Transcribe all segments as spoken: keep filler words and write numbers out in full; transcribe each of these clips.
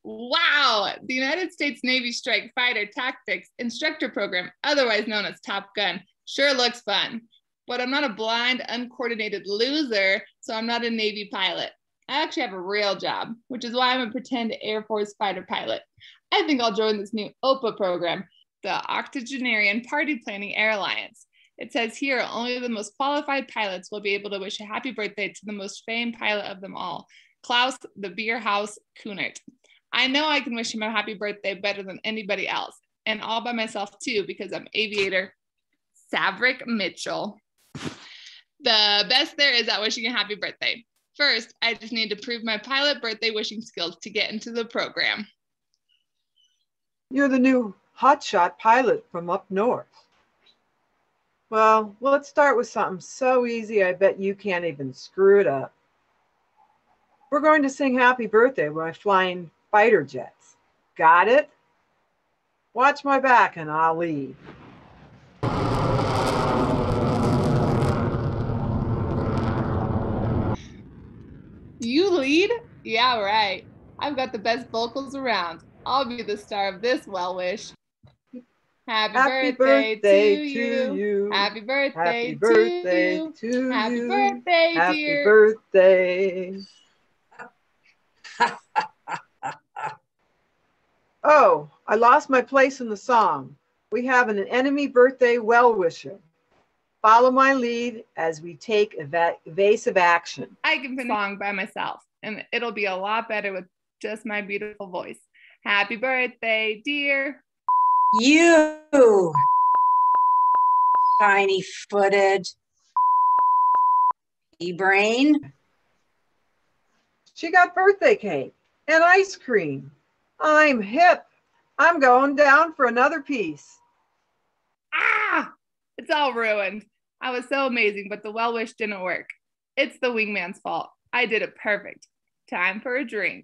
Wow, the United States Navy Strike Fighter Tactics Instructor Program, otherwise known as Top Gun, sure looks fun. But I'm not a blind, uncoordinated loser, so I'm not a Navy pilot. I actually have a real job, which is why I'm a pretend Air Force fighter pilot. I think I'll join this new O P A program, the Octogenarian Party Planning Air Alliance. It says here only the most qualified pilots will be able to wish a happy birthday to the most famed pilot of them all, Klaus the Beer House Kunert. I know I can wish him a happy birthday better than anybody else, and all by myself too, because I'm aviator Savrick Mitchell. The best there is at wishing a happy birthday. First, I just need to prove my pilot birthday wishing skills to get into the program. You're the new hotshot pilot from up north. Well, let's start with something so easy I bet you can't even screw it up. We're going to sing happy birthday by flying fighter jets. Got it? Watch my back and I'll lead. You lead? Yeah, right. I've got the best vocals around. I'll be the star of this well wish. Happy, Happy birthday, birthday to, you. to you. Happy birthday, Happy birthday to, to you. Happy birthday, Happy dear. birthday. Oh, I lost my place in the song. We have an enemy birthday well-wisher. Follow my lead as we take eva evasive action. I can finish the song by myself, and it'll be a lot better with just my beautiful voice. Happy birthday, dear. You, tiny-footed brain. She got birthday cake and ice cream. I'm hip. I'm going down for another piece. Ah, it's all ruined. I was so amazing, but the well-wish didn't work. It's the wingman's fault. I did it perfect. Time for a drink.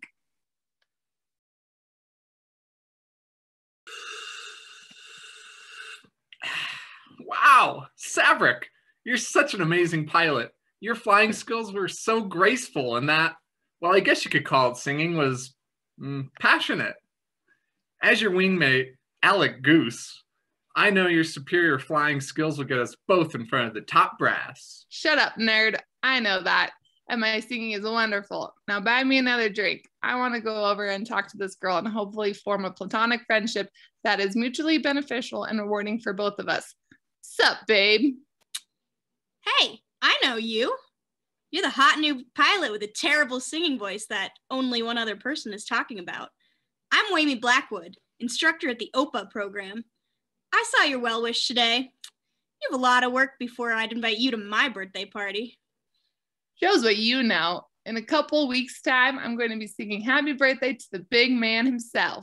Wow, Savrick, you're such an amazing pilot. Your flying skills were so graceful, and that, well, I guess you could call it singing, was mm, passionate. As your wingmate, Alec Goose, I know your superior flying skills will get us both in front of the top brass. Shut up, nerd. I know that. And my singing is wonderful. Now buy me another drink. I want to go over and talk to this girl and hopefully form a platonic friendship that is mutually beneficial and rewarding for both of us. Sup, babe? Hey, I know you. You're the hot new pilot with a terrible singing voice that only one other person is talking about. I'm Wamie Blackwood, instructor at the O P A program. I saw your well wish today. You have a lot of work before I'd invite you to my birthday party. Shows what you know. In a couple weeks' time, I'm going to be singing happy birthday to the big man himself.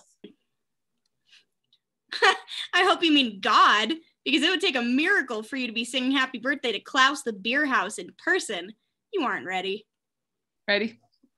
I hope you mean God, because it would take a miracle for you to be singing happy birthday to Klaus the Beer House in person. You aren't ready. Ready?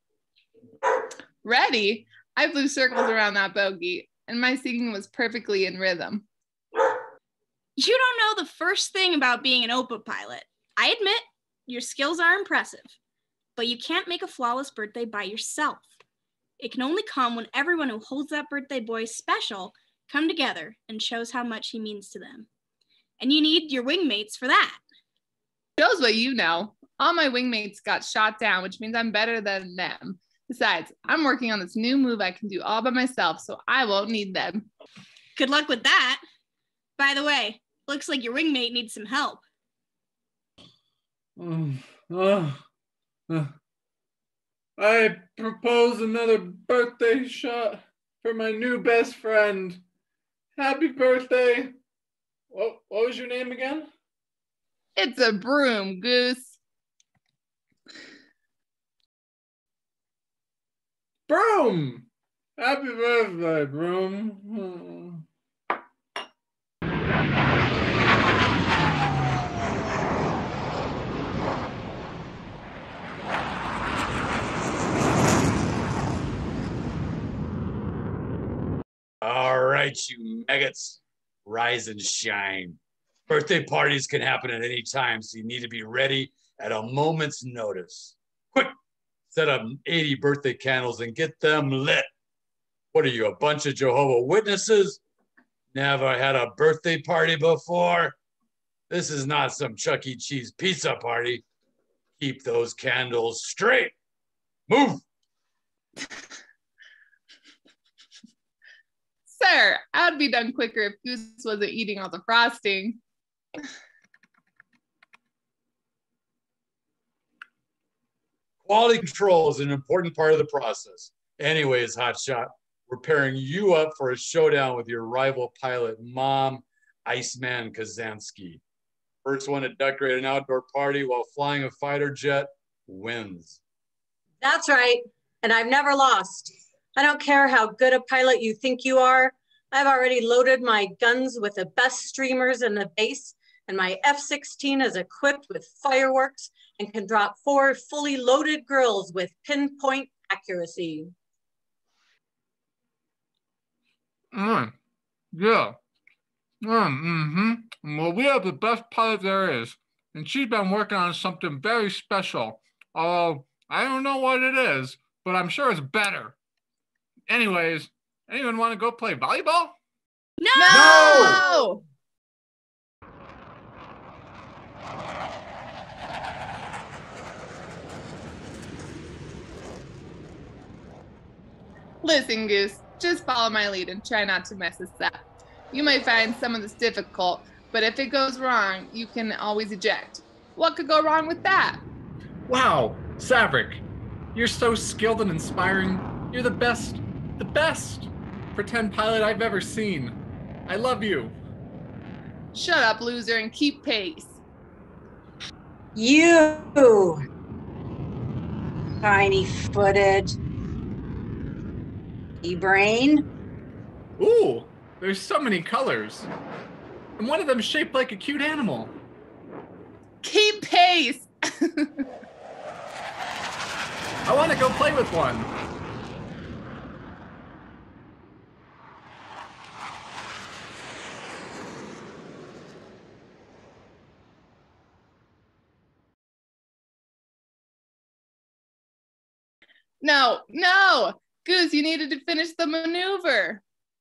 Ready? I flew circles around that bogey, and my singing was perfectly in rhythm. You don't know the first thing about being an O P A pilot. I admit, your skills are impressive, but you can't make a flawless birthday by yourself. It can only come when everyone who holds that birthday boy special come together and shows how much he means to them. And you need your wingmates for that. Shows what you know. All my wingmates got shot down, which means I'm better than them. Besides, I'm working on this new move I can do all by myself, so I won't need them. Good luck with that. By the way, looks like your wingmate needs some help. Oh, oh, oh. I propose another birthday shot for my new best friend. Happy birthday. What, what was your name again? It's a broom, Goose. Broom! Happy birthday, Broom. All right, you maggots, rise and shine. Birthday parties can happen at any time, so you need to be ready at a moment's notice. Quick, set up eighty birthday candles and get them lit. What are you, a bunch of Jehovah's Witnesses? Never had a birthday party before? This is not some Chuck E. Cheese pizza party. Keep those candles straight. Move. Sir, I'd be done quicker if Goose wasn't eating all the frosting. Quality control is an important part of the process. Anyways, Hotshot, we're pairing you up for a showdown with your rival pilot, Mom Iceman Kazansky. First one to decorate an outdoor party while flying a fighter jet wins. That's right. And I've never lost. I don't care how good a pilot you think you are. I've already loaded my guns with the best streamers in the base, and my F sixteen is equipped with fireworks and can drop four fully loaded girls with pinpoint accuracy. Mm, yeah. Mm, mm-hmm. Well, we have the best pilot there is, and she's been working on something very special. Although, I don't know what it is, but I'm sure it's better. Anyways, anyone want to go play volleyball? No! No! Listen, Goose, just follow my lead and try not to mess this up. You might find some of this difficult, but if it goes wrong, you can always eject. What could go wrong with that? Wow, Saverick, you're so skilled and inspiring. You're the best, the best pretend pilot I've ever seen. I love you. Shut up, loser, and keep pace. You, tiny-footed e-brain. Ooh, there's so many colors. And one of them's shaped like a cute animal. Keep pace! I want to go play with one. No, no! Goose, you needed to finish the maneuver.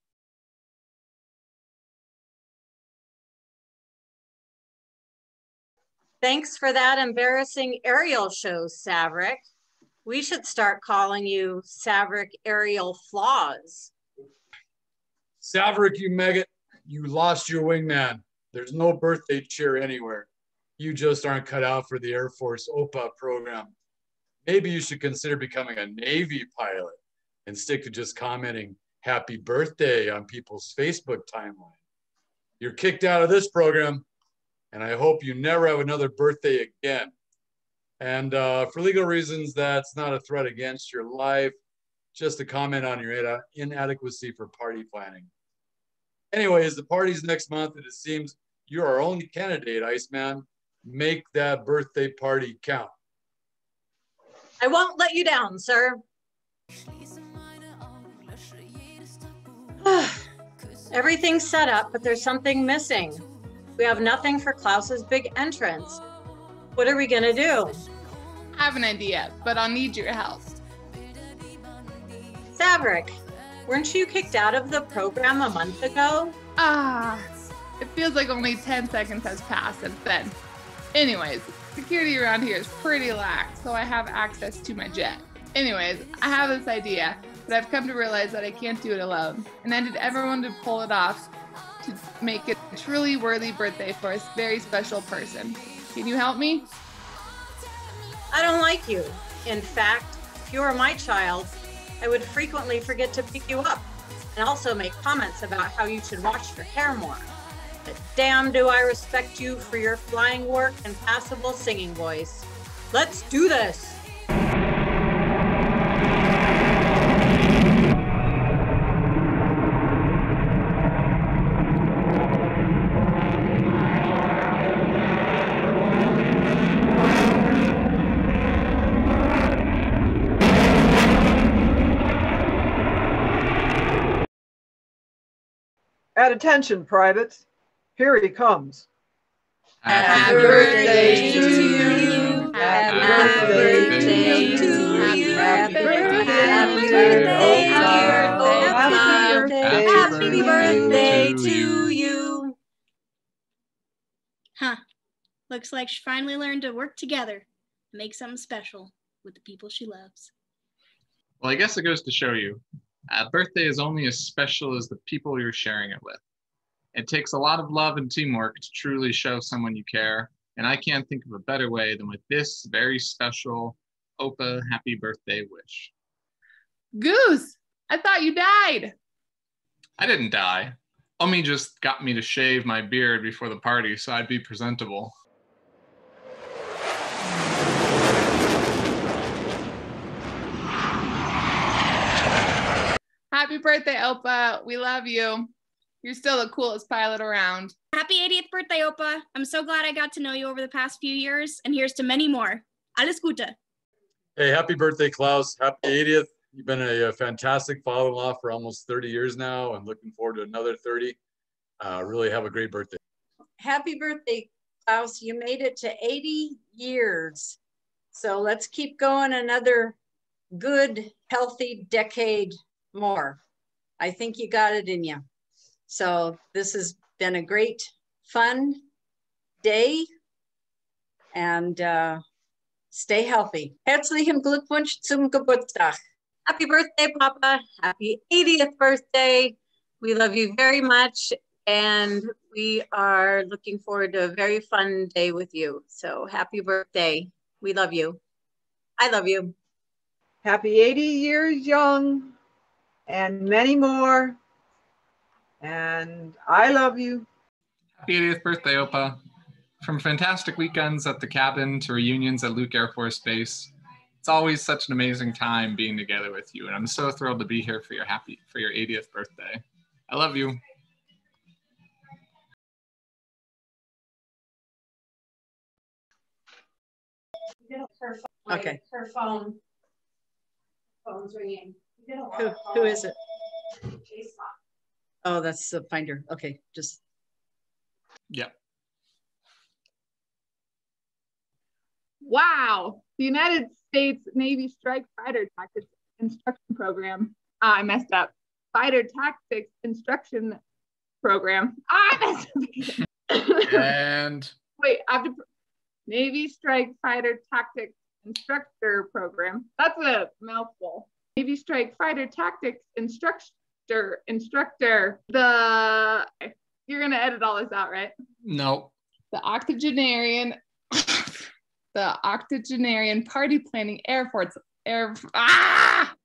Thanks for that embarrassing aerial show, Saverick. We should start calling you Saverick Aerial Flaws. Saverick, you maggot, you lost your wingman. There's no birthday cheer anywhere. You just aren't cut out for the Air Force Opa program. Maybe you should consider becoming a Navy pilot and stick to just commenting happy birthday on people's Facebook timeline. You're kicked out of this program, and I hope you never have another birthday again. And uh, for legal reasons, that's not a threat against your life, just a comment on your inadequacy for party planning. Anyways, the party's next month, and it seems you're our only candidate, Iceman. Make that birthday party count. I won't let you down, sir. Everything's set up, but there's something missing. We have nothing for Klaus's big entrance. What are we gonna do? I have an idea, but I'll need your help. Saverick, weren't you kicked out of the program a month ago? Ah, it feels like only ten seconds has passed since then. Anyways, security around here is pretty lax, so I have access to my jet. Anyways, I have this idea, but I've come to realize that I can't do it alone, and I need everyone to pull it off to make it a truly worthy birthday for a very special person. Can you help me? I don't like you. In fact, if you were my child, I would frequently forget to pick you up and also make comments about how you should wash your hair more. But damn, do I respect you for your flying work and passable singing voice. Let's do this. At attention, privates. Here he comes. Happy birthday to you. Happy birthday to you. Happy Happy birthday. birthday. Happy birthday. Happy Happy birthday to you. Huh. Looks like she finally learned to work together and make something special with the people she loves. Well, I guess it goes to show you, a birthday is only as special as the people you're sharing it with. It takes a lot of love and teamwork to truly show someone you care, and I can't think of a better way than with this very special Opa happy birthday wish. Goose, I thought you died. I didn't die. Omi just got me to shave my beard before the party so I'd be presentable. Happy birthday, Opa. We love you. You're still the coolest pilot around. Happy eightieth birthday, Opa. I'm so glad I got to know you over the past few years, and here's to many more. Alles Gute. Hey, happy birthday, Klaus. Happy eightieth. You've been a, a fantastic father-in-law for almost thirty years now, and looking forward to another thirty. Uh, really have a great birthday. Happy birthday, Klaus. You made it to eighty years. So let's keep going another good, healthy decade more. I think you got it in you. So this has been a great, fun day, and uh, stay healthy. Herzlichen Glückwunsch zum Geburtstag. Happy birthday, Papa. Happy eightieth birthday. We love you very much, and we are looking forward to a very fun day with you. So happy birthday. We love you. I love you. Happy eighty years young and many more. And I love you. Happy eightieth birthday, Opa. From fantastic weekends at the cabin to reunions at Luke Air Force Base, it's always such an amazing time being together with you, and I'm so thrilled to be here for your happy for your eightieth birthday. I love you. Okay. Her phone. Phone's ringing. Who, who is it? Oh, that's the finder. Okay, just. Yep. Wow. The United States Navy Strike Fighter Tactics Instruction Program. Ah, I messed up. Fighter Tactics Instruction Program. Ah, I messed up. And Wait, I have to. Navy Strike Fighter Tactics Instructor Program. That's a mouthful. Navy Strike Fighter Tactics Instructor, instructor. The, you're going to edit all this out, right? no. The octogenarian, the octogenarian party planning Air Force, Air, ah!